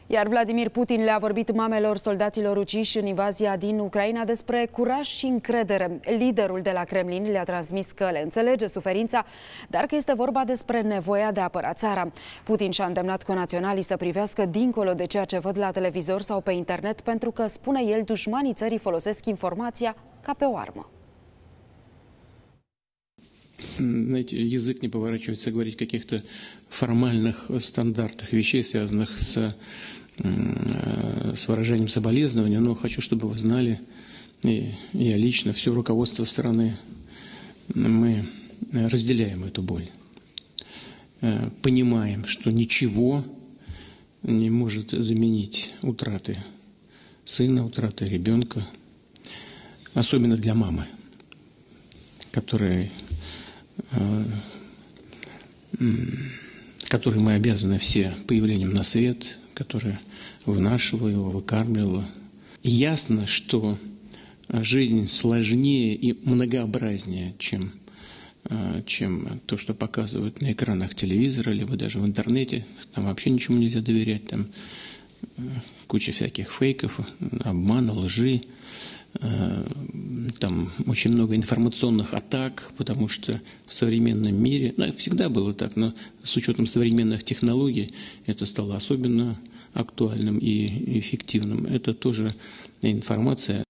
Iar Vladimir Putin le-a vorbit mamelor soldaților uciși în invazia din Ucraina despre curaj și încredere. Liderul de la Kremlin le-a transmis că le înțelege suferința, dar că este vorba despre nevoia de a apăra țara. Putin și-a îndemnat conaționalii să privească dincolo de ceea ce văd la televizor sau pe internet, pentru că, spune el, dușmanii țării folosesc informația ca pe o armă. Знаете, язык не поворачивается говорить о каких-то формальных стандартах вещей, связанных с выражением соболезнования, но хочу, чтобы вы знали, и я лично, все руководство страны, мы разделяем эту боль, понимаем, что ничего не может заменить утраты сына, утраты ребенка, особенно для мамы, которой мы обязаны все появлением на свет, которая вынашивала его, выкармливала. Ясно, что жизнь сложнее и многообразнее, чем то, что показывают на экранах телевизора, либо даже в интернете. Там вообще ничему нельзя доверять, там куча всяких фейков, обмана, лжи. Там очень много информационных атак, потому что в современном мире, всегда было так, но с учетом современных технологий это стало особенно актуальным и эффективным. Это тоже информация.